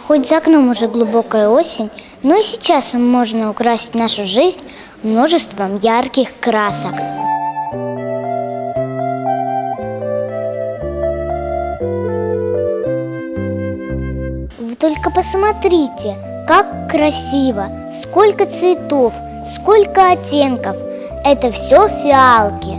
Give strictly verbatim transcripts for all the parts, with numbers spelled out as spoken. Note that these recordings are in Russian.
Хоть за окном уже глубокая осень, но и сейчас можно украсить нашу жизнь множеством ярких красок. Вы только посмотрите, как красиво, сколько цветов, сколько оттенков. Это все фиалки.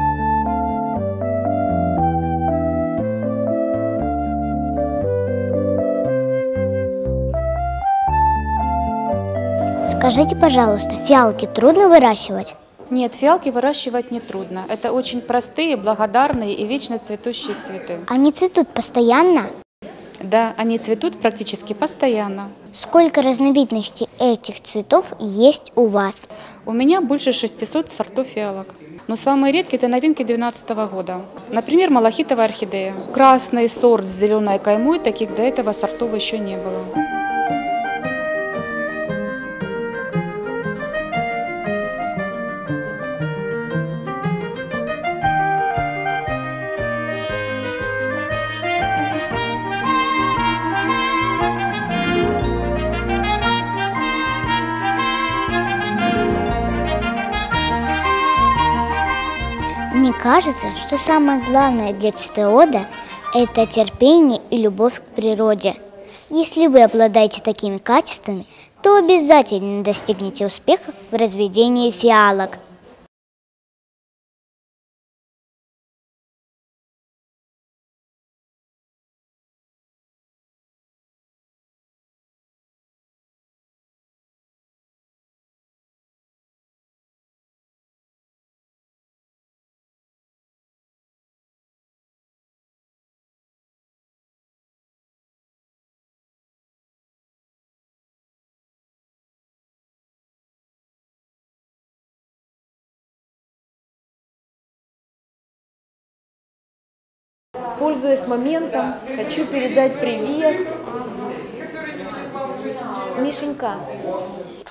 Скажите, пожалуйста, фиалки трудно выращивать? Нет, фиалки выращивать не трудно. Это очень простые, благодарные и вечно цветущие цветы. Они цветут постоянно? Да, они цветут практически постоянно. Сколько разновидностей этих цветов есть у вас? У меня больше шестисот сортов фиалок. Но самые редкие – это новинки две тысячи двенадцатого года. Например, малахитовая орхидея. Красный сорт с зеленой каймой, таких до этого сортов еще не было. Мне кажется, что самое главное для цветовода – это терпение и любовь к природе. Если вы обладаете такими качествами, то обязательно достигнете успеха в разведении фиалок. Пользуясь моментом, хочу передать привет. Мишенька,